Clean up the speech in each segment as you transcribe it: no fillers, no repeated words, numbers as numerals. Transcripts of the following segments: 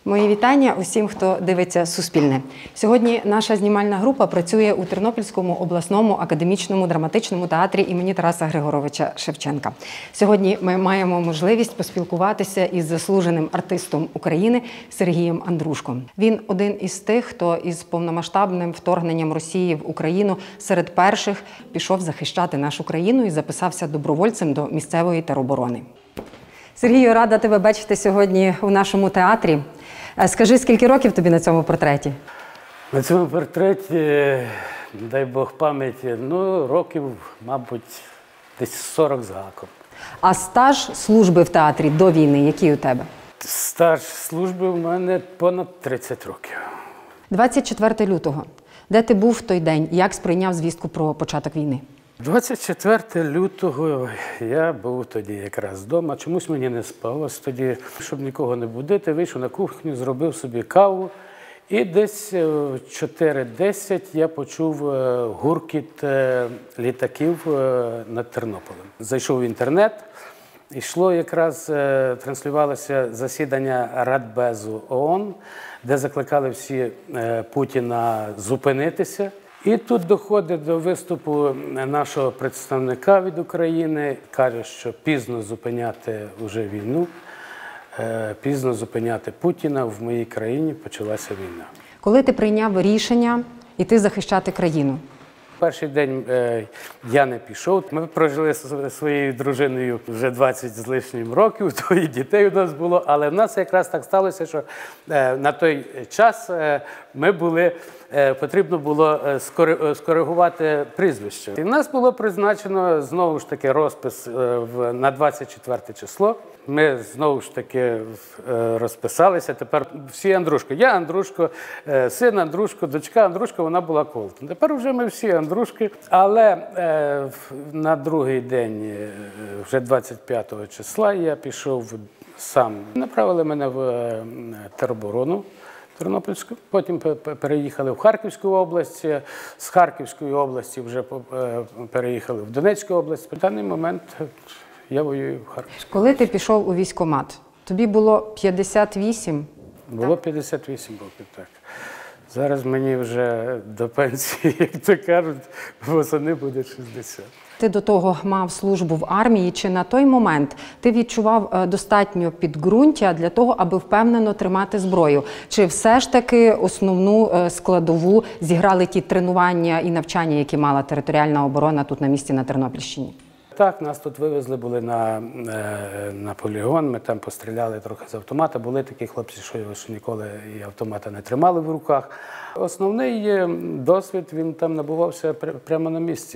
Мої вітання усім, хто дивиться «Суспільне». Сьогодні наша знімальна група працює у Тернопільському обласному академічному драматичному театрі імені Тараса Григоровича Шевченка. Сьогодні ми маємо можливість поспілкуватися із заслуженим артистом України Сергієм Андрушком. Він один із тих, хто із повномасштабним вторгненням Росії в Україну серед перших пішов захищати нашу країну і записався добровольцем до місцевої тероборони. Сергію, рада тебе бачити сьогодні у нашому театрі. Скажи, скільки років тобі на цьому портреті? На цьому портреті, дай Бог пам'яті, років, мабуть, десь 40 з гаком. А стаж служби в театрі до війни, який у тебе? Стаж служби у мене понад 30 років. 24 лютого. Де ти був в той день? Як сприйняв звістку про початок війни? 24 лютого я був тоді якраз вдома. Чомусь мені не спалось тоді, щоб нікого не будити. Вийшов на кухню, зробив собі каву. І десь в 4:10 я почув гуркіт літаків над Тернополем. Зайшов в інтернет, йшло якраз, транслювалося засідання Радбезу ООН, де закликали всі Путіна зупинитися. І тут доходить до виступу нашого представника від України, каже, що пізно зупиняти вже війну, пізно зупиняти Путіна, в моїй країні почалася війна. Коли ти прийняв рішення йти захищати країну? Перший день я не пішов. Ми прожили зі своєю дружиною вже 20 з лишнім років, то і дітей у нас було, але в нас якраз так сталося, що на той час потрібно було скоригувати прізвище. І в нас було призначено знову ж таки розпис на 24 число. Ми знову ж таки розписалися. Тепер всі Андрушко. Я Андрушко, син Андрушко, дочка Андрушко, вона була Колтон. Тепер вже ми всі Андрушки. Але на другий день, вже 25 числа, я пішов сам. Направили мене в тероборону Тернопільську. Потім переїхали в Харківську область. З Харківської області вже переїхали в Донецьку область. В даний момент я воюю в Харківську. Коли ти пішов у військкомат, тобі було 58? Було 58 років, так. Зараз мені вже до пенсії, як то кажуть, восени буде 60. Ти до того мав службу в армії. Чи на той момент ти відчував достатньо підґрунтя для того, аби впевнено тримати зброю? Чи все ж таки основну складову зіграли ті тренування і навчання, які мала територіальна оборона тут на місці на Тернопільщині? Так, нас тут вивезли, були на полігон, ми там постріляли трохи з автомата. Були такі хлопці, що ніколи і автомата не тримали в руках. Основний досвід, він там набувався прямо на місці.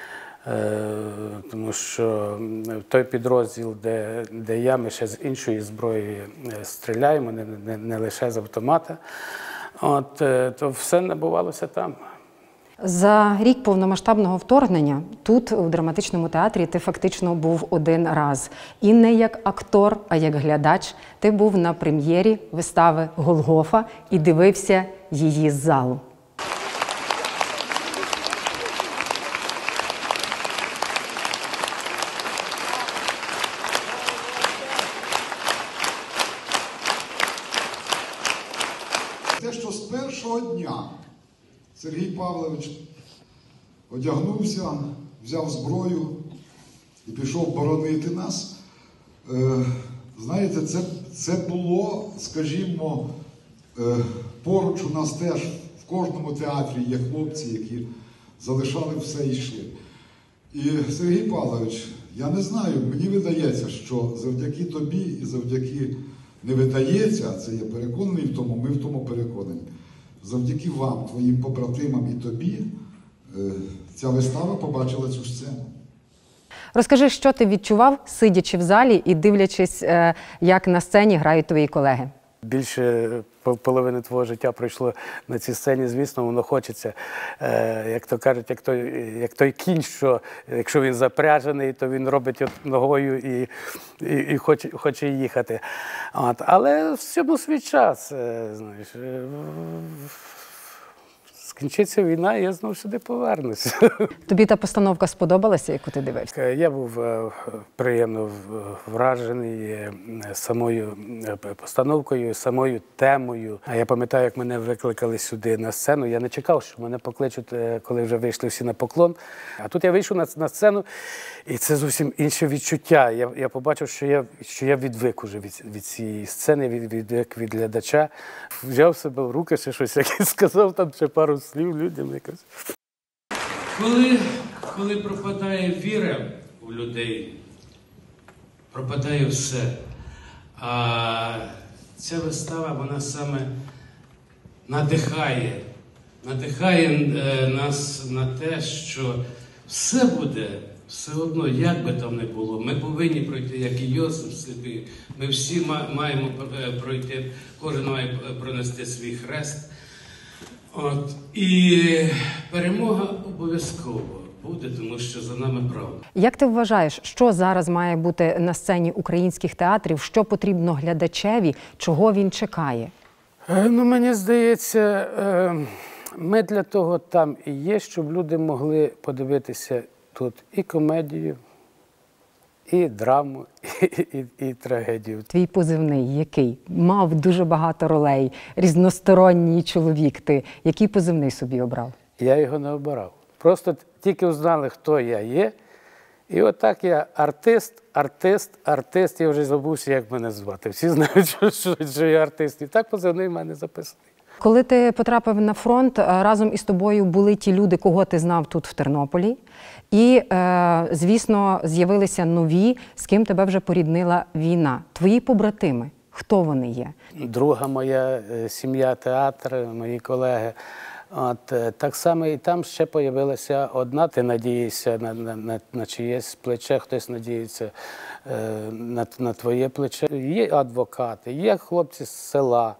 Тому що той підрозділ, де ми ще з іншої зброї стріляємо, не лише з автомата, то все набувалося там. За рік повномасштабного вторгнення тут, у драматичному театрі, ти фактично був один раз. І не як актор, а як глядач. Ти був на прем'єрі вистави «Голгофа» і дивився її з залу. Те, що з першого дня Сергій Павлович одягнувся, взяв зброю і пішов боронити нас. Знаєте, це було, скажімо, поруч у нас теж в кожному театрі є хлопці, які залишали все і йшли. І Сергій Павлович, я не знаю, мені видається, що завдяки тобі і завдяки, не видається, це я переконаний в тому, ми в тому переконані. Завдяки вам, твоїм побратимам і тобі, ця вистава побачила цю сцену. Розкажи, що ти відчував, сидячи в залі і дивлячись, як на сцені грають твої колеги? Більше половини твого життя пройшло на цій сцені, звісно, воно хочеться, як то кажуть, як той кінь, що якщо він запряжений, то він робить ногою і хоче їхати. Але всьому свій час, знаєш. скінчиться війна, і я знову сюди повернуся. Тобі та постановка сподобалася, яку ти дивився? Я був приємно вражений самою постановкою, самою темою. А я пам'ятаю, як мене викликали сюди на сцену. Я не чекав, що мене покличуть, коли вже вийшли всі на поклон. А тут я вийшов на сцену, і це зовсім інше відчуття. Я побачив, що я відвик уже від цієї сцени, відвик від глядача. Взяв себе в руки, ще щось якесь сказав, там ще пару слів людям якось. Коли пропадає віра у людей, пропадає все. А ця вистава, вона саме надихає нас на те, що все буде, все одно, як би там не було. Ми повинні пройти, як і Йосиф сліпий. Ми всі маємо пройти, кожен має пронести свій хрест. І перемога обов'язково буде, тому що за нами правда. Як ти вважаєш, що зараз має бути на сцені українських театрів, що потрібно глядачеві, чого він чекає? Мені здається, ми для того там і є, щоб люди могли подивитися тут і комедію, і драму, і трагедію. Твій позивний який? Мав дуже багато ролей, різносторонній чоловік ти. Який позивний собі обрав? Я його не обирав. Просто тільки узнали, хто я є. І отак я артист. Я вже забувся, як мене звати. Всі знають, що я артист. І так позивний в мене записаний. Коли ти потрапив на фронт, разом із тобою були ті люди, кого ти знав тут в Тернополі. І, звісно, з'явилися нові, з ким тебе вже поріднила війна. Твої побратими, хто вони є? Друга моя сім'я, театр, мої колеги. Так само і там ще з'явилася одна. Ти надієшся на чиєсь плече, хтось надіється на твоє плече. Є адвокати, є хлопці з села.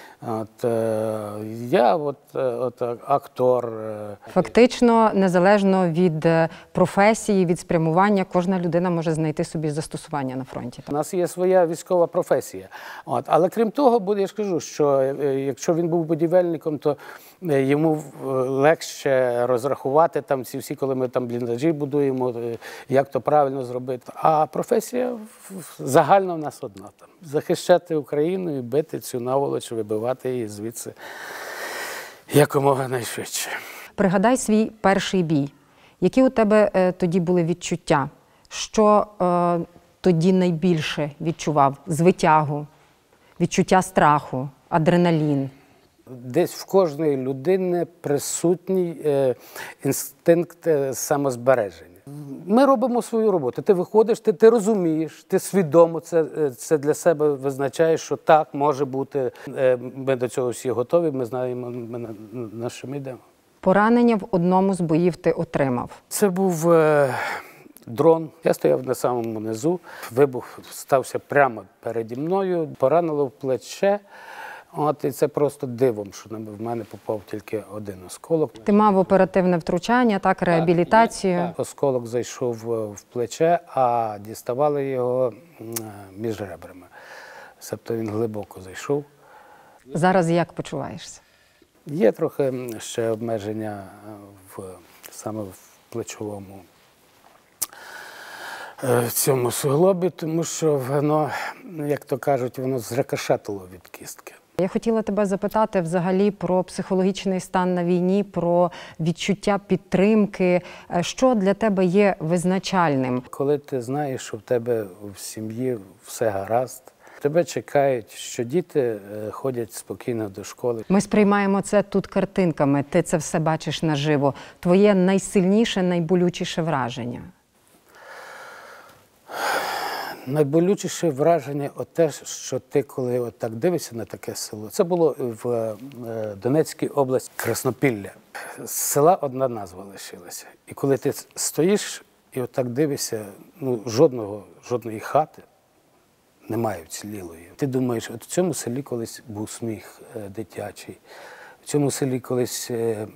Я актор. Фактично, незалежно від професії, від спрямування, кожна людина може знайти собі застосування на фронті. У нас є своя військова професія. Але крім того, я ж кажу, що якщо він був будівельником, то йому легше розрахувати там ці всі, коли ми там бліндажі будуємо, як то правильно зробити. А професія загальна в нас одна. Там захищати Україну і бити цю наволоч, вибивати її звідси якомога найшвидше. Пригадай свій перший бій. Які у тебе тоді були відчуття? Що тоді найбільше відчував? Звитягу, відчуття страху, адреналін? Десь в кожної людини присутній інстинкт самозбереження. Ми робимо свою роботу. Ти виходиш, ти розумієш, ти свідомо це для себе визначаєш, що так, може бути. Ми до цього всі готові, ми знаємо, на що ми йдемо. Поранення в одному з боїв ти отримав. Це був дрон. Я стояв на самому низу, вибух стався прямо переді мною, поранило в плече. І це просто дивом, що в мене попав тільки один осколок. Ти мав оперативне втручання, так, реабілітацію? Так, осколок зайшов в плече, а діставали його між ребрами. Тобто він глибоко зайшов. Зараз як почуваєшся? Є трохи ще обмеження саме в плечовому цьому суглобі, тому що воно, як то кажуть, воно зрикошетило від кістки. Я хотіла тебе запитати взагалі про психологічний стан на війні, про відчуття підтримки. Що для тебе є визначальним? Коли ти знаєш, що в тебе в сім'ї все гаразд, тебе чекають, що діти ходять спокійно до школи. Ми сприймаємо це тут картинками, ти це все бачиш наживо. Твоє найсильніше, найболючіше враження? Найболючіше враження те, що ти, коли так дивишся на таке село, це було в Донецькій області, Краснопілля. З села одна назва лишилася. І коли ти стоїш і отак дивишся, жодної хати немає вцілілої. Ти думаєш, от в цьому селі колись був сміх дитячий, в цьому селі колись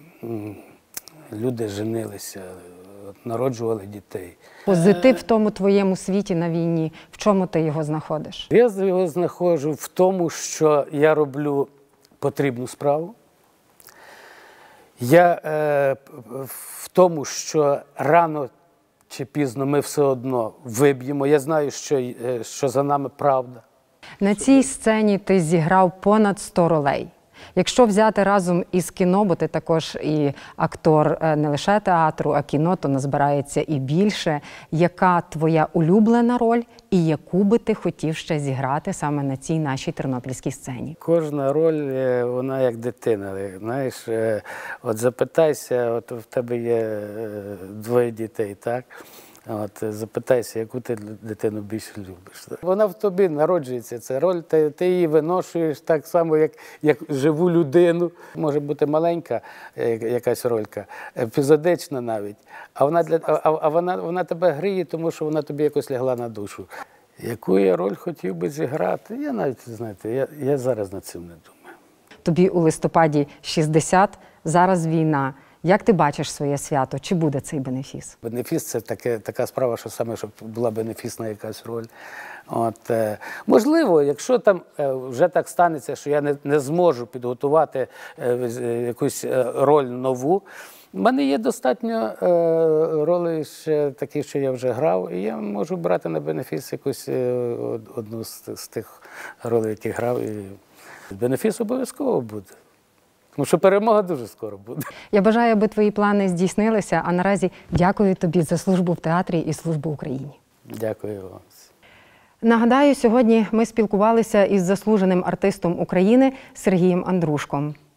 люди женилися, народжували дітей. Позитив в тому твоєму світі на війні, в чому ти його знаходиш? Я його знаходжу в тому, що я роблю потрібну справу. Я в тому, що рано чи пізно ми все одно виб'ємо. Я знаю, що за нами правда. На цій сцені ти зіграв понад 100 ролей. Якщо взяти разом із кіно, бо ти також і актор не лише театру, а кіно, то назбирається і більше. Яка твоя улюблена роль і яку би ти хотів ще зіграти саме на цій нашій тернопільській сцені? Кожна роль, вона як дитина. Знаєш, от запитайся, от в тебе є 2 дітей, так? От, запитайся, яку ти дитину більше любиш. Вона в тобі народжується, ця роль, ти її виношуєш так само, як живу людину. Може бути маленька якась ролька, епізодична навіть, а вона тебе гріє, тому що вона тобі якось лягла на душу. Яку я роль хотів би зіграти? Я навіть, знаєте, я зараз над цим не думаю. Тобі у листопаді 60, зараз війна. Як ти бачиш своє свято? Чи буде цей бенефіс? Бенефіс – це така справа, що саме, щоб була бенефісна якась роль. От, можливо, якщо там вже так станеться, що я не зможу підготувати якусь роль нову, в мене є достатньо ролей ще такі, що я вже грав, і я можу брати на бенефіс якусь одну з тих ролей, які грав. І бенефіс обов'язково буде. Тому що перемога дуже скоро буде. Я бажаю, аби твої плани здійснилися, а наразі дякую тобі за службу в театрі і службу Україні. Дякую вам. Нагадаю, сьогодні ми спілкувалися із заслуженим артистом України Сергієм Андрушком.